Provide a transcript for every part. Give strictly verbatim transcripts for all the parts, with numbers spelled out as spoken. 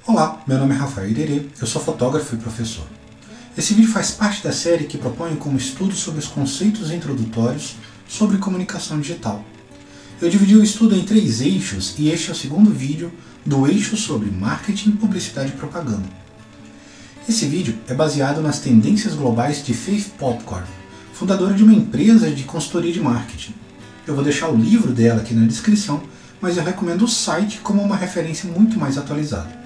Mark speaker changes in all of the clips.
Speaker 1: Olá, meu nome é Rafael Irerê, eu sou fotógrafo e professor. Esse vídeo faz parte da série que propõe como estudo sobre os conceitos introdutórios sobre comunicação digital. Eu dividi o estudo em três eixos e este é o segundo vídeo do eixo sobre marketing, publicidade e propaganda. Esse vídeo é baseado nas tendências globais de Faith Popcorn, fundadora de uma empresa de consultoria de marketing. Eu vou deixar o livro dela aqui na descrição, mas eu recomendo o site como uma referência muito mais atualizada.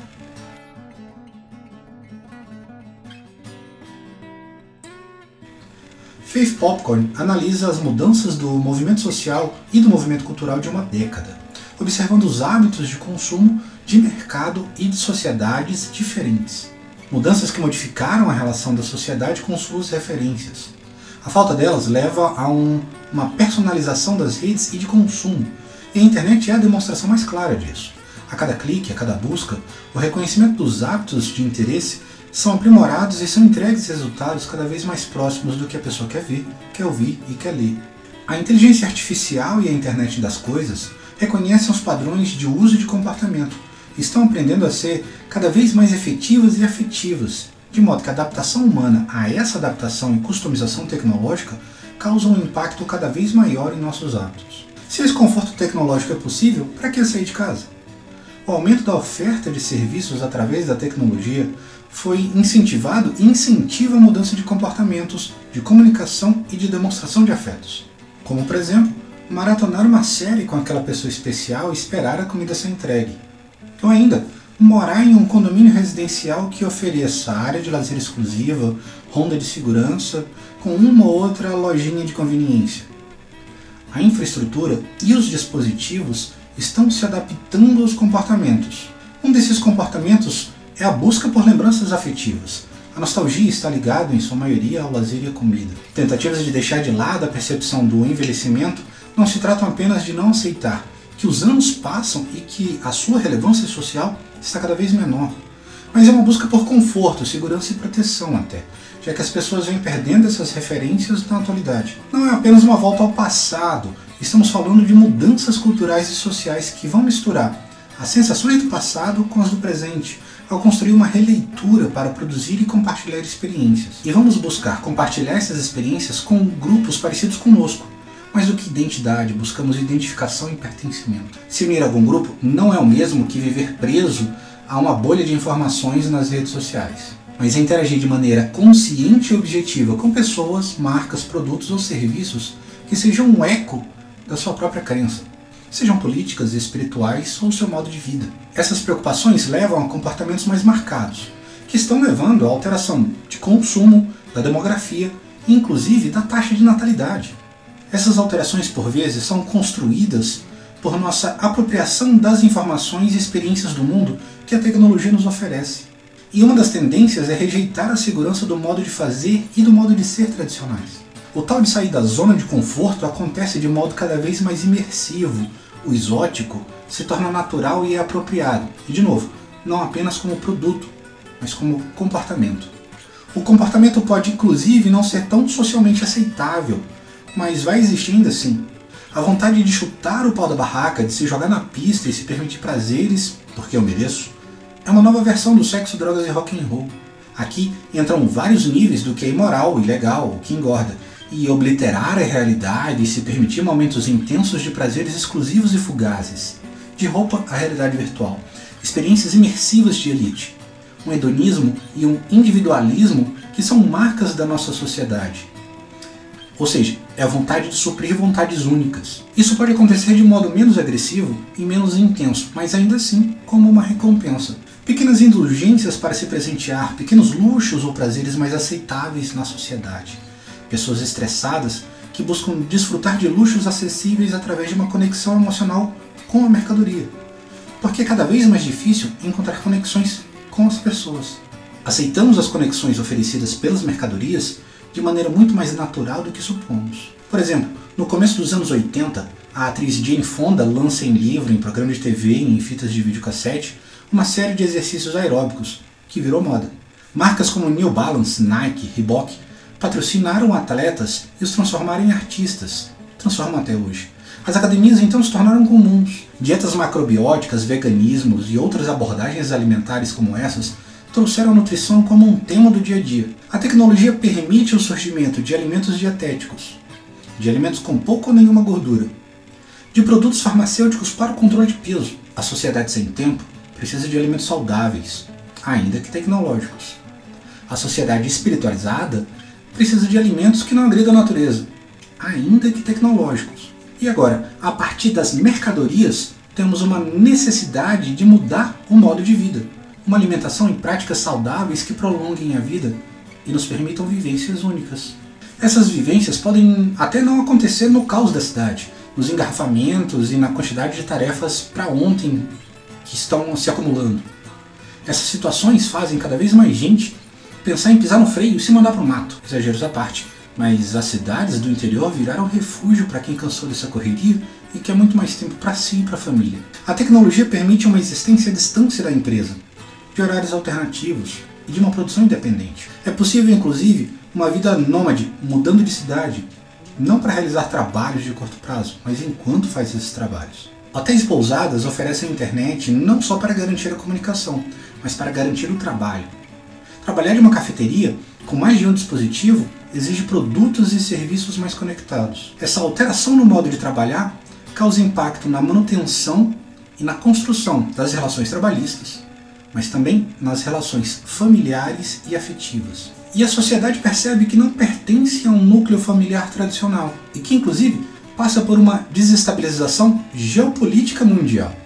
Speaker 1: Faith Popcorn analisa as mudanças do movimento social e do movimento cultural de uma década, observando os hábitos de consumo, de mercado e de sociedades diferentes. Mudanças que modificaram a relação da sociedade com suas referências. A falta delas leva a um, uma personalização das redes e de consumo, e a internet é a demonstração mais clara disso. A cada clique, a cada busca, o reconhecimento dos hábitos de interesse são aprimorados e são entregues resultados cada vez mais próximos do que a pessoa quer ver, quer ouvir e quer ler. A inteligência artificial e a internet das coisas reconhecem os padrões de uso e de comportamento e estão aprendendo a ser cada vez mais efetivas e afetivas, de modo que a adaptação humana a essa adaptação e customização tecnológica causam um impacto cada vez maior em nossos hábitos. Se esse conforto tecnológico é possível, para que sair de casa? O aumento da oferta de serviços através da tecnologia foi incentivado e incentiva a mudança de comportamentos, de comunicação e de demonstração de afetos. Como, por exemplo, maratonar uma série com aquela pessoa especial e esperar a comida ser entregue. Ou ainda, morar em um condomínio residencial que ofereça área de lazer exclusiva, ronda de segurança, com uma ou outra lojinha de conveniência. A infraestrutura e os dispositivos estão se adaptando aos comportamentos. Um desses comportamentos é a busca por lembranças afetivas. A nostalgia está ligada, em sua maioria, ao lazer e à comida. Tentativas de deixar de lado a percepção do envelhecimento não se tratam apenas de não aceitar que os anos passam e que a sua relevância social está cada vez menor, mas é uma busca por conforto, segurança e proteção até, já que as pessoas vêm perdendo essas referências na atualidade. Não é apenas uma volta ao passado, estamos falando de mudanças culturais e sociais que vão misturar as sensações do passado com as do presente, ao construir uma releitura para produzir e compartilhar experiências. E vamos buscar compartilhar essas experiências com grupos parecidos conosco. Mais do que identidade, buscamos identificação e pertencimento. Se unir a algum grupo não é o mesmo que viver preso a uma bolha de informações nas redes sociais, mas é interagir de maneira consciente e objetiva com pessoas, marcas, produtos ou serviços que sejam um eco da sua própria crença, sejam políticas, espirituais ou seu modo de vida. Essas preocupações levam a comportamentos mais marcados, que estão levando à alteração de consumo, da demografia e inclusive da taxa de natalidade. Essas alterações, por vezes, são construídas por nossa apropriação das informações e experiências do mundo que a tecnologia nos oferece. E uma das tendências é rejeitar a segurança do modo de fazer e do modo de ser tradicionais. O tal de sair da zona de conforto acontece de modo cada vez mais imersivo. O exótico se torna natural e é apropriado. E, de novo, não apenas como produto, mas como comportamento. O comportamento pode, inclusive, não ser tão socialmente aceitável, mas vai existir ainda assim. A vontade de chutar o pau da barraca, de se jogar na pista e se permitir prazeres, porque eu mereço, é uma nova versão do sexo, drogas e rock and roll. Aqui entram vários níveis do que é imoral, ilegal, o que engorda, e obliterar a realidade e se permitir momentos intensos de prazeres exclusivos e fugazes, de roupa à realidade virtual, experiências imersivas de elite, um hedonismo e um individualismo que são marcas da nossa sociedade. Ou seja, é a vontade de suprir vontades únicas. Isso pode acontecer de modo menos agressivo e menos intenso, mas ainda assim como uma recompensa. Pequenas indulgências para se presentear, pequenos luxos ou prazeres mais aceitáveis na sociedade. Pessoas estressadas que buscam desfrutar de luxos acessíveis através de uma conexão emocional com a mercadoria. Porque é cada vez mais difícil encontrar conexões com as pessoas. Aceitamos as conexões oferecidas pelas mercadorias de maneira muito mais natural do que supomos. Por exemplo, no começo dos anos oitenta, a atriz Jane Fonda lança em livro, em programa de T V e em fitas de videocassete uma série de exercícios aeróbicos, que virou moda. Marcas como New Balance, Nike, Reebok patrocinaram atletas e os transformaram em artistas, transformam até hoje, As academias então se tornaram comuns. Dietas macrobióticas, veganismos e outras abordagens alimentares como essas trouxeram a nutrição como um tema do dia a dia. A tecnologia permite o surgimento de alimentos dietéticos, de alimentos com pouca ou nenhuma gordura, de produtos farmacêuticos para o controle de peso. A sociedade sem tempo precisa de alimentos saudáveis, ainda que tecnológicos. A sociedade espiritualizada precisa de alimentos que não agridam a natureza, ainda que tecnológicos. E agora, a partir das mercadorias, temos uma necessidade de mudar o modo de vida. Uma alimentação e práticas saudáveis que prolonguem a vida e nos permitam vivências únicas. Essas vivências podem até não acontecer no caos da cidade, nos engarrafamentos e na quantidade de tarefas para ontem que estão se acumulando. Essas situações fazem cada vez mais gente pensar em pisar no freio e se mandar para o mato. Exageros à parte, mas as cidades do interior viraram refúgio para quem cansou dessa correria e quer muito mais tempo para si e para a família. A tecnologia permite uma existência à distância da empresa, de horários alternativos e de uma produção independente. É possível, inclusive, uma vida nômade, mudando de cidade, não para realizar trabalhos de curto prazo, mas enquanto faz esses trabalhos. Hotéis pousadas oferecem internet não só para garantir a comunicação, mas para garantir o trabalho. Trabalhar em uma cafeteria com mais de um dispositivo exige produtos e serviços mais conectados. Essa alteração no modo de trabalhar causa impacto na manutenção e na construção das relações trabalhistas, mas também nas relações familiares e afetivas. E a sociedade percebe que não pertence a um núcleo familiar tradicional e que, inclusive, passa por uma desestabilização geopolítica mundial.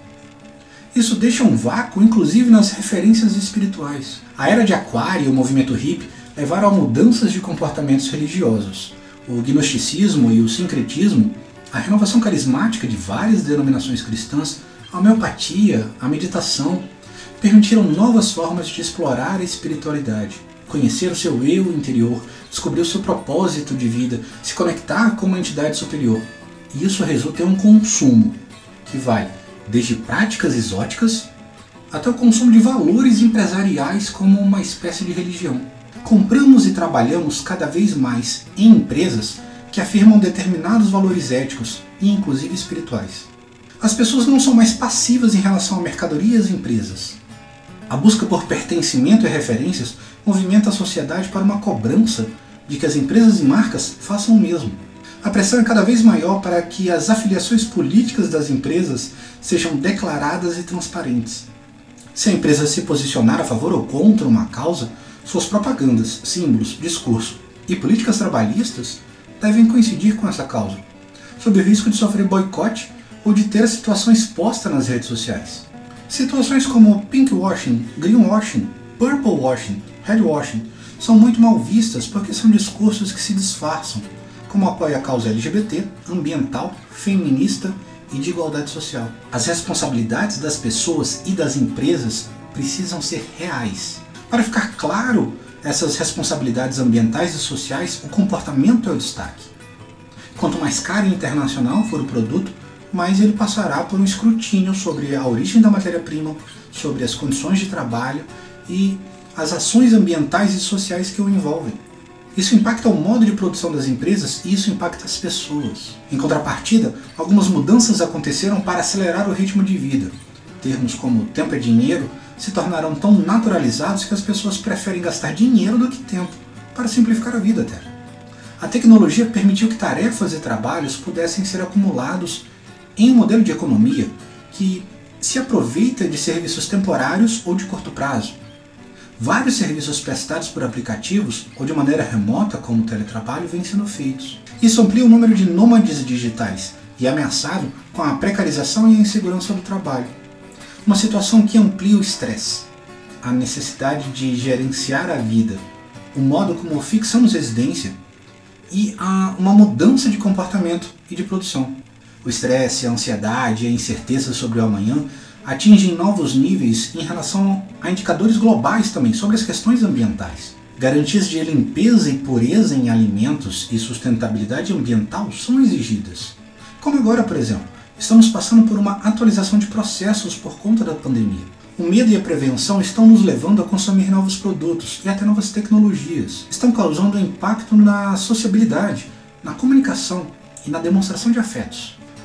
Speaker 1: Isso deixa um vácuo, inclusive nas referências espirituais. A era de Aquário e o movimento hippie levaram a mudanças de comportamentos religiosos. O gnosticismo e o sincretismo, a renovação carismática de várias denominações cristãs, a homeopatia, a meditação, permitiram novas formas de explorar a espiritualidade, conhecer o seu eu interior, descobrir o seu propósito de vida, se conectar com uma entidade superior. E isso resulta em um consumo que vai desde práticas exóticas até o consumo de valores empresariais como uma espécie de religião. Compramos e trabalhamos cada vez mais em empresas que afirmam determinados valores éticos e inclusive espirituais. As pessoas não são mais passivas em relação a mercadorias e empresas. A busca por pertencimento e referências movimenta a sociedade para uma cobrança de que as empresas e marcas façam o mesmo. A pressão é cada vez maior para que as afiliações políticas das empresas sejam declaradas e transparentes. Se a empresa se posicionar a favor ou contra uma causa, suas propagandas, símbolos, discurso e políticas trabalhistas devem coincidir com essa causa, sob o risco de sofrer boicote ou de ter a situação exposta nas redes sociais. Situações como pinkwashing, greenwashing, purplewashing, redwashing são muito mal vistas porque são discursos que se disfarçam, como apoio à causa L G B T, ambiental, feminista e de igualdade social. As responsabilidades das pessoas e das empresas precisam ser reais. Para ficar claro essas responsabilidades ambientais e sociais, o comportamento é o destaque. Quanto mais caro e internacional for o produto, mais ele passará por um escrutínio sobre a origem da matéria-prima, sobre as condições de trabalho e as ações ambientais e sociais que o envolvem. Isso impacta o modo de produção das empresas e isso impacta as pessoas. Em contrapartida, algumas mudanças aconteceram para acelerar o ritmo de vida. Termos como tempo é dinheiro se tornaram tão naturalizados que as pessoas preferem gastar dinheiro do que tempo, para simplificar a vida até. A tecnologia permitiu que tarefas e trabalhos pudessem ser acumulados em um modelo de economia que se aproveita de serviços temporários ou de curto prazo. Vários serviços prestados por aplicativos ou de maneira remota, como o teletrabalho, vêm sendo feitos. Isso amplia o número de nômades digitais e é ameaçado com a precarização e a insegurança do trabalho. Uma situação que amplia o estresse, a necessidade de gerenciar a vida, o modo como fixamos residência e a uma mudança de comportamento e de produção. O estresse, a ansiedade e a incerteza sobre o amanhã atingem novos níveis em relação a indicadores globais também sobre as questões ambientais. Garantias de limpeza e pureza em alimentos e sustentabilidade ambiental são exigidas. Como agora, por exemplo, estamos passando por uma atualização de processos por conta da pandemia. O medo e a prevenção estão nos levando a consumir novos produtos e até novas tecnologias. Estão causando impacto na sociabilidade, na comunicação e na demonstração de afetos.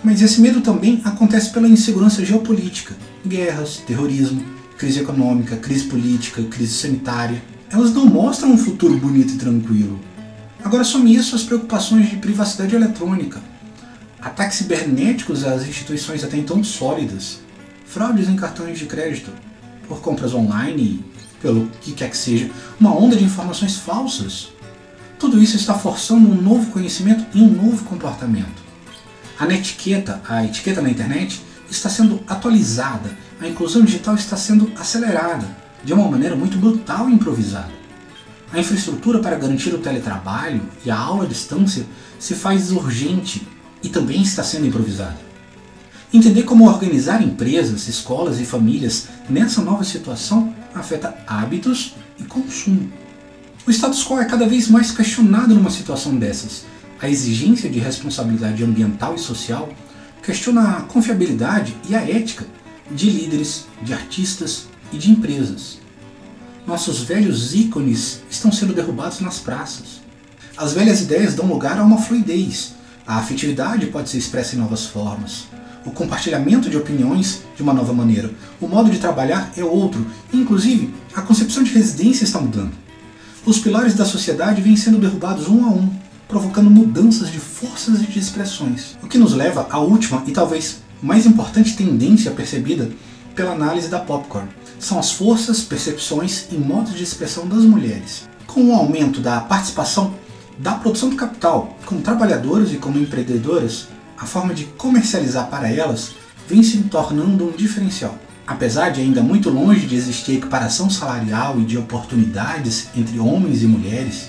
Speaker 1: Mas esse medo também acontece pela insegurança geopolítica, guerras, terrorismo, crise econômica, crise política, crise sanitária. Elas não mostram um futuro bonito e tranquilo. Agora some isso as preocupações de privacidade eletrônica, ataques cibernéticos às instituições até então sólidas, fraudes em cartões de crédito, por compras online, pelo que quer que seja, uma onda de informações falsas. Tudo isso está forçando um novo conhecimento e um novo comportamento. A netiqueta, a etiqueta na internet, está sendo atualizada, a inclusão digital está sendo acelerada, de uma maneira muito brutal e improvisada. A infraestrutura para garantir o teletrabalho e a aula à distância se faz urgente e também está sendo improvisada. Entender como organizar empresas, escolas e famílias nessa nova situação afeta hábitos e consumo. O status quo é cada vez mais questionado numa situação dessas. A exigência de responsabilidade ambiental e social questiona a confiabilidade e a ética de líderes, de artistas e de empresas. Nossos velhos ícones estão sendo derrubados nas praças. As velhas ideias dão lugar a uma fluidez. A afetividade pode ser expressa em novas formas. O compartilhamento de opiniões de uma nova maneira. O modo de trabalhar é outro. Inclusive, a concepção de residência está mudando. Os pilares da sociedade vêm sendo derrubados um a um, provocando mudanças de forças e de expressões. O que nos leva à última e talvez mais importante tendência percebida pela análise da Popcorn. São as forças, percepções e modos de expressão das mulheres. Com o aumento da participação da produção do capital como trabalhadoras e como empreendedoras, a forma de comercializar para elas vem se tornando um diferencial. Apesar de ainda muito longe de existir equiparação salarial e de oportunidades entre homens e mulheres,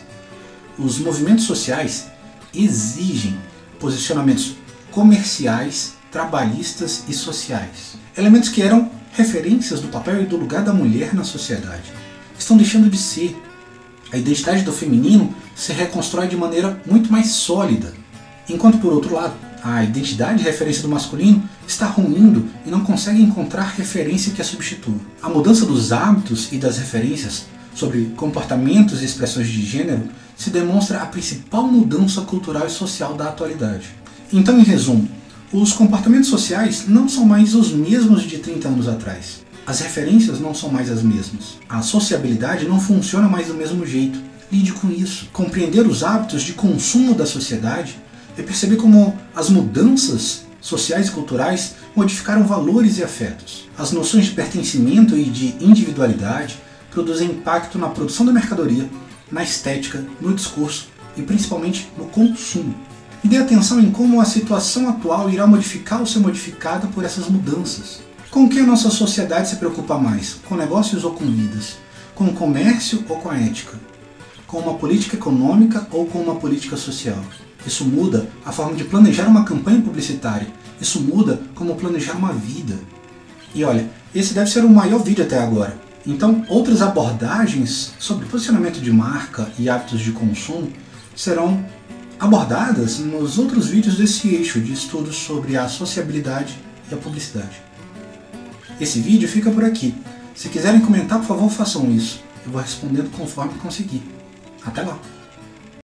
Speaker 1: os movimentos sociais exigem posicionamentos comerciais, trabalhistas e sociais. Elementos que eram referências do papel e do lugar da mulher na sociedade estão deixando de ser. A identidade do feminino se reconstrói de maneira muito mais sólida, enquanto por outro lado, a identidade e referência do masculino está ruindo e não consegue encontrar referência que a substitua. A mudança dos hábitos e das referências sobre comportamentos e expressões de gênero se demonstra a principal mudança cultural e social da atualidade. Então, em resumo, os comportamentos sociais não são mais os mesmos de trinta anos atrás. As referências não são mais as mesmas. A sociabilidade não funciona mais do mesmo jeito. Lide com isso. Compreender os hábitos de consumo da sociedade é perceber como as mudanças sociais e culturais modificaram valores e afetos. As noções de pertencimento e de individualidade produzem impacto na produção da mercadoria, na estética, no discurso e principalmente no consumo. E dê atenção em como a situação atual irá modificar ou ser modificada por essas mudanças. Com o que a nossa sociedade se preocupa mais? Com negócios ou com vidas? Com o comércio ou com a ética? Com uma política econômica ou com uma política social? Isso muda a forma de planejar uma campanha publicitária. Isso muda como planejar uma vida. E olha, esse deve ser o maior vídeo até agora. Então, outras abordagens sobre posicionamento de marca e hábitos de consumo serão abordadas nos outros vídeos desse eixo de estudos sobre a sociabilidade e a publicidade. Esse vídeo fica por aqui. Se quiserem comentar, por favor, façam isso. Eu vou respondendo conforme conseguir. Até lá!